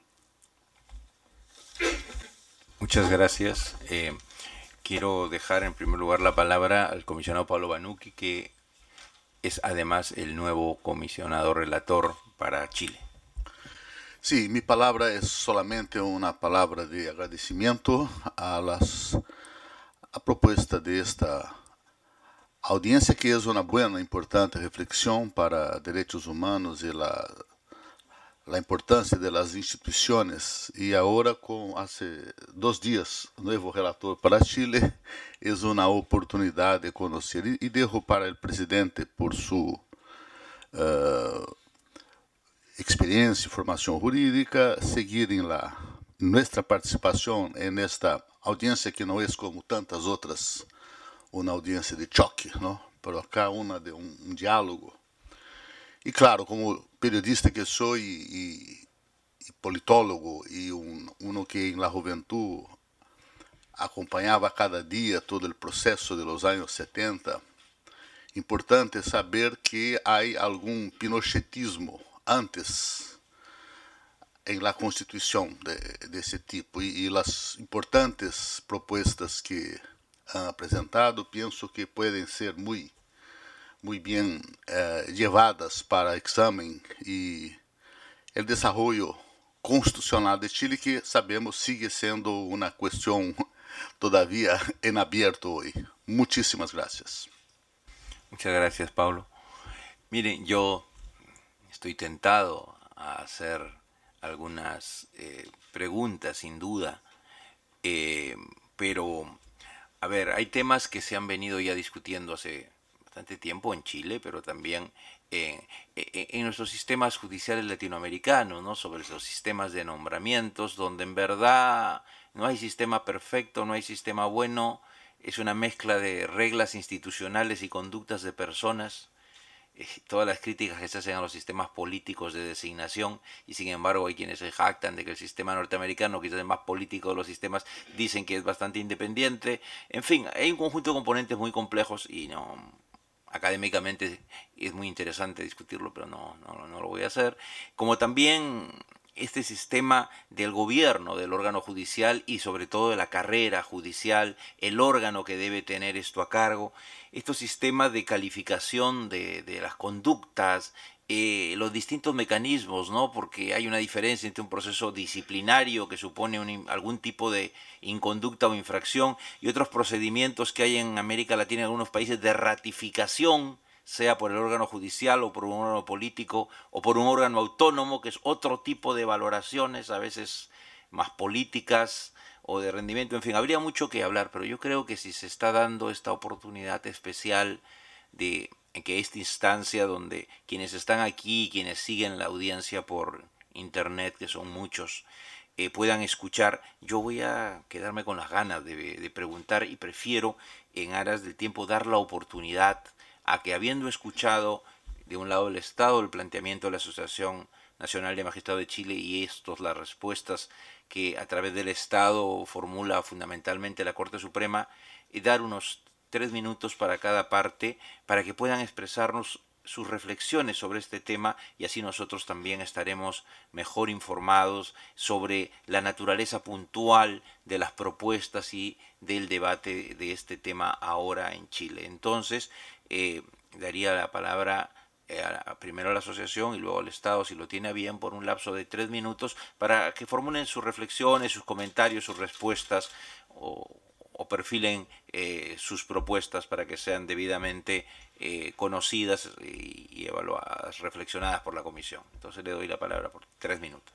Muchas gracias. Eh, quiero dejar en primer lugar la palabra al comisionado Pablo Banucchi, que es además el nuevo comisionado relator para Chile. Sí, mi palabra es solamente una palabra de agradecimiento a las a propuesta de esta audiencia, que es una buena, importante reflexión para derechos humanos y la, la importancia de las instituciones. Y ahora, con hace dos días, nuevo relator para Chile, es una oportunidad de conocer. Y, y dejo para el presidente, por su uh, experiencia y formación jurídica, seguir en la, nuestra participación en esta audiencia, que no es como tantas otras, una audiencia de choque, ¿no? Pero acá una de un, un diálogo. Y claro, como periodista que soy y, y politólogo y un, uno que en la juventud acompañaba cada día todo el proceso de los años setenta, importante saber que hay algún pinochetismo antes en la constitución de, de ese tipo, y, y las importantes propuestas que han presentado pienso que pueden ser muy muy bien eh, llevadas para examen y el desarrollo constitucional de Chile, que sabemos sigue siendo una cuestión todavía en abierto hoy. Muchísimas gracias. Muchas gracias, Pablo. Miren, yo estoy tentado a hacer algunas eh, preguntas, sin duda, eh, pero, a ver, hay temas que se han venido ya discutiendo hace bastante tiempo en Chile, pero también en, en, en nuestros sistemas judiciales latinoamericanos, ¿no? Sobre los sistemas de nombramientos, donde en verdad no hay sistema perfecto, no hay sistema bueno, es una mezcla de reglas institucionales y conductas de personas. Eh, todas las críticas que se hacen a los sistemas políticos de designación, y sin embargo hay quienes se jactan de que el sistema norteamericano, quizás el más político de los sistemas, dicen que es bastante independiente. En fin, hay un conjunto de componentes muy complejos y no... académicamente es muy interesante discutirlo, pero no, no, no lo voy a hacer. Como también este sistema del gobierno, del órgano judicial y sobre todo de la carrera judicial, el órgano que debe tener esto a cargo, estos sistemas de calificación de, de las conductas, eh, los distintos mecanismos, ¿no? Porque hay una diferencia entre un proceso disciplinario que supone un, algún tipo de inconducta o infracción y otros procedimientos que hay en América Latina y en algunos países de ratificación, sea por el órgano judicial o por un órgano político o por un órgano autónomo, que es otro tipo de valoraciones, a veces más políticas o de rendimiento. En fin, habría mucho que hablar, pero yo creo que si se está dando esta oportunidad especial de en que esta instancia donde quienes están aquí y quienes siguen la audiencia por internet, que son muchos, eh, puedan escuchar, yo voy a quedarme con las ganas de, de preguntar, y prefiero, en aras del tiempo, dar la oportunidad a que, habiendo escuchado de un lado del Estado el planteamiento de la Asociación Nacional de Magistrados de Chile y estos las respuestas que a través del Estado formula fundamentalmente la Corte Suprema, y dar unos tres minutos para cada parte para que puedan expresarnos sus reflexiones sobre este tema y así nosotros también estaremos mejor informados sobre la naturaleza puntual de las propuestas y del debate de este tema ahora en Chile. Entonces, eh, daría la palabra eh, a, primero a la asociación y luego al Estado, si lo tiene a bien, por un lapso de tres minutos para que formulen sus reflexiones, sus comentarios, sus respuestas o, o perfilen eh, sus propuestas para que sean debidamente eh, conocidas y, y evaluadas, reflexionadas por la comisión. Entonces le doy la palabra por tres minutos.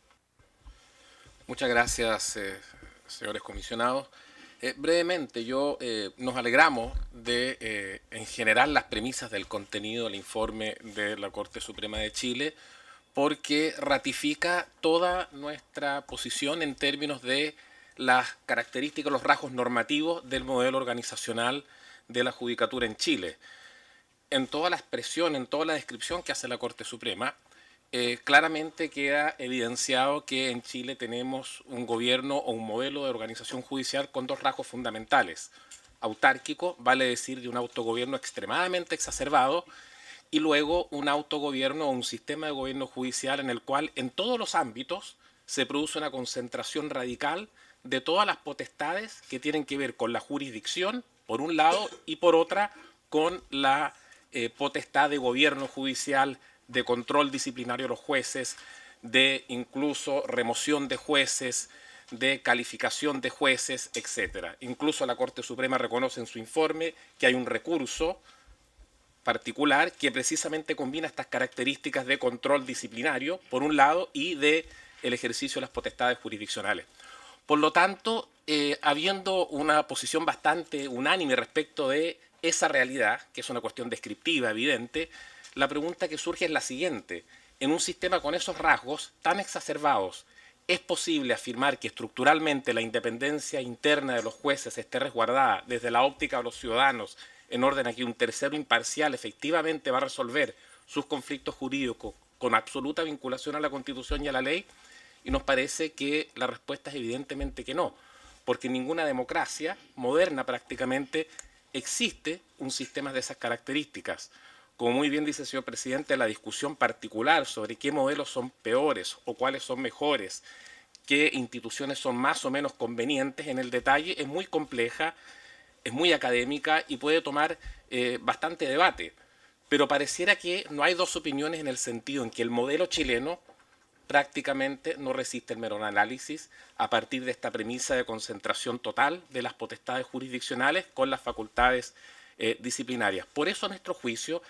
Muchas gracias, eh, señores comisionados. Eh, brevemente, yo eh, nos alegramos de, eh, en general, las premisas del contenido del informe de la Corte Suprema de Chile, porque ratifica toda nuestra posición en términos de las características, los rasgos normativos del modelo organizacional de la judicatura en Chile. En toda la expresión, en toda la descripción que hace la Corte Suprema, eh, claramente queda evidenciado que en Chile tenemos un gobierno o un modelo de organización judicial con dos rasgos fundamentales. Autárquico, vale decir, de un autogobierno extremadamente exacerbado, y luego un autogobierno o un sistema de gobierno judicial en el cual en todos los ámbitos se produce una concentración radical de todas las potestades que tienen que ver con la jurisdicción, por un lado, y por otra, con la eh, potestad de gobierno judicial, de control disciplinario de los jueces, de incluso remoción de jueces, de calificación de jueces, etcétera. Incluso la Corte Suprema reconoce en su informe que hay un recurso particular que precisamente combina estas características de control disciplinario, por un lado, y de el ejercicio de las potestades jurisdiccionales. Por lo tanto, eh, habiendo una posición bastante unánime respecto de esa realidad, que es una cuestión descriptiva, evidente, la pregunta que surge es la siguiente. En un sistema con esos rasgos tan exacerbados, ¿es posible afirmar que estructuralmente la independencia interna de los jueces esté resguardada desde la óptica de los ciudadanos en orden a que un tercero imparcial efectivamente va a resolver sus conflictos jurídicos con absoluta vinculación a la Constitución y a la ley? Y nos parece que la respuesta es evidentemente que no, porque en ninguna democracia moderna prácticamente existe un sistema de esas características. Como muy bien dice el señor presidente, la discusión particular sobre qué modelos son peores o cuáles son mejores, qué instituciones son más o menos convenientes en el detalle, es muy compleja, es muy académica y puede tomar eh, bastante debate. Pero pareciera que no hay dos opiniones en el sentido en que el modelo chileno prácticamente no resiste el mero análisis a partir de esta premisa de concentración total de las potestades jurisdiccionales con las facultades eh, disciplinarias. Por eso, a nuestro juicio,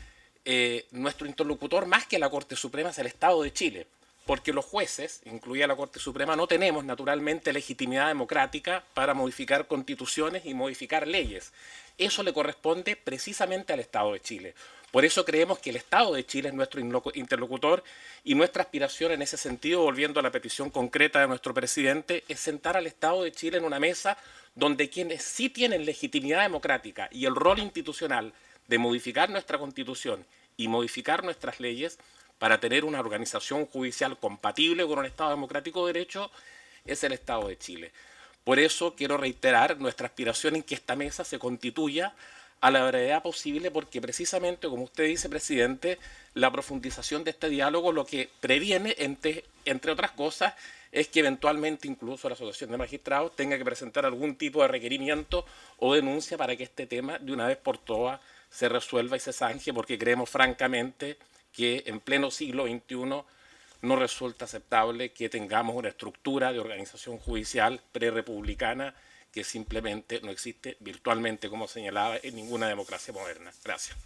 eh, nuestro interlocutor más que la Corte Suprema es el Estado de Chile, porque los jueces, incluida la Corte Suprema, no tenemos naturalmente legitimidad democrática para modificar constituciones y modificar leyes. Eso le corresponde precisamente al Estado de Chile. Por eso creemos que el Estado de Chile es nuestro interlocutor y nuestra aspiración en ese sentido, volviendo a la petición concreta de nuestro presidente, es sentar al Estado de Chile en una mesa donde quienes sí tienen legitimidad democrática y el rol institucional de modificar nuestra Constitución y modificar nuestras leyes para tener una organización judicial compatible con un Estado democrático de derecho, es el Estado de Chile. Por eso quiero reiterar nuestra aspiración en que esta mesa se constituya a la brevedad posible, porque precisamente, como usted dice, presidente, la profundización de este diálogo lo que previene, entre, entre otras cosas, es que eventualmente incluso la Asociación de Magistrados tenga que presentar algún tipo de requerimiento o denuncia para que este tema de una vez por todas se resuelva y se zanje, porque creemos francamente que en pleno siglo veintiuno no resulta aceptable que tengamos una estructura de organización judicial prerepublicana que simplemente no existe virtualmente, como señalaba, en ninguna democracia moderna. Gracias.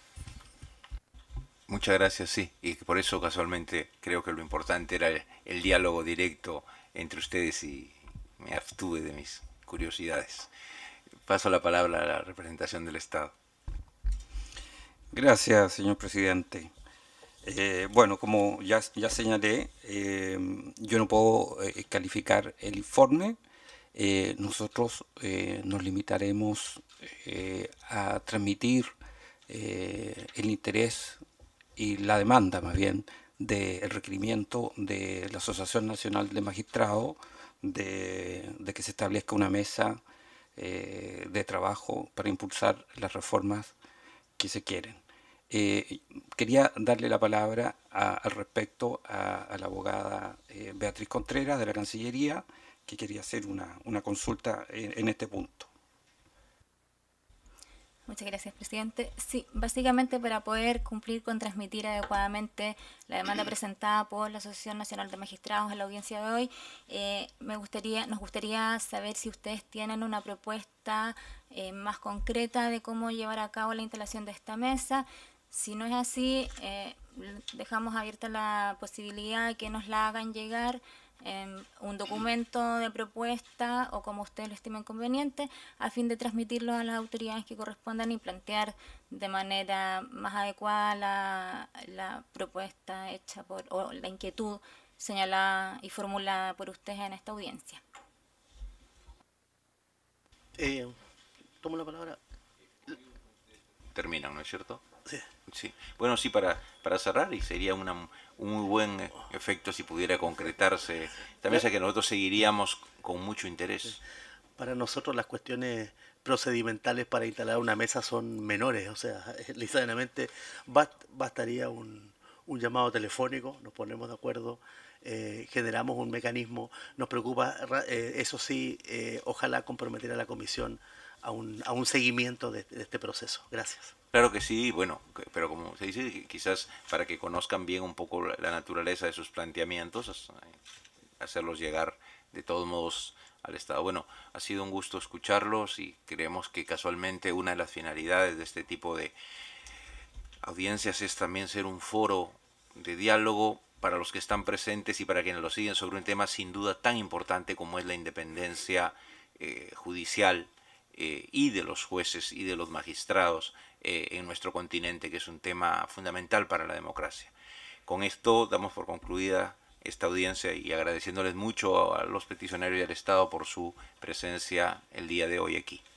Muchas gracias, sí, y por eso casualmente creo que lo importante era el, el diálogo directo entre ustedes y me abstuve de mis curiosidades. Paso la palabra a la representación del Estado. Gracias, señor presidente. Eh, bueno, como ya, ya señalé, eh, yo no puedo eh, calificar el informe. Eh, nosotros eh, nos limitaremos eh, a transmitir eh, el interés y la demanda, más bien, del requerimiento de la Asociación Nacional de Magistrados de, de que se establezca una mesa eh, de trabajo para impulsar las reformas que se quieren. Eh, quería darle la palabra a, al respecto a, a la abogada eh, Beatriz Contreras de la Cancillería, que quería hacer una, una consulta en, en este punto. Muchas gracias, presidente. Sí, básicamente para poder cumplir con transmitir adecuadamente la demanda presentada por la Asociación Nacional de Magistrados en la audiencia de hoy, eh, me gustaría, nos gustaría saber si ustedes tienen una propuesta eh, más concreta de cómo llevar a cabo la instalación de esta mesa. Si no es así, eh, dejamos abierta la posibilidad de que nos la hagan llegar en un documento de propuesta o como ustedes lo estimen conveniente, a fin de transmitirlo a las autoridades que correspondan y plantear de manera más adecuada la, la propuesta hecha por, o la inquietud señalada y formulada por ustedes en esta audiencia. Eh, tomo la palabra. Terminan, ¿no es cierto? Sí. Sí. Bueno, sí, para, para cerrar, y sería una, un muy buen efecto si pudiera concretarse esta mesa, que nosotros seguiríamos con mucho interés. Para nosotros las cuestiones procedimentales para instalar una mesa son menores, o sea, ligeramente bast, bastaría un, un llamado telefónico, nos ponemos de acuerdo, eh, generamos un mecanismo, nos preocupa, eh, eso sí, eh, ojalá comprometer a la comisión a un, a un seguimiento de, de este proceso. Gracias. Claro que sí, bueno, pero como se dice, quizás para que conozcan bien un poco la naturaleza de sus planteamientos, hacerlos llegar de todos modos al Estado. Bueno, ha sido un gusto escucharlos y creemos que casualmente una de las finalidades de este tipo de audiencias es también ser un foro de diálogo para los que están presentes y para quienes lo siguen sobre un tema sin duda tan importante como es la independencia eh, judicial eh, y de los jueces y de los magistrados eh, en nuestro continente, que es un tema fundamental para la democracia. Con esto damos por concluida esta audiencia y agradeciéndoles mucho a los peticionarios y al Estado por su presencia el día de hoy aquí.